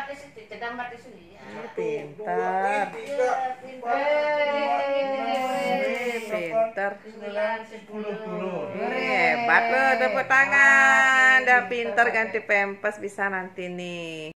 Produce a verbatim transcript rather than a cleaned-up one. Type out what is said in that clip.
di situ, terdapat di sini. Pintar. Pintar. Sembilan, sepuluh. Hebat loh, tepuk tangan. Udah pintar ganti pempes bisa nanti nih.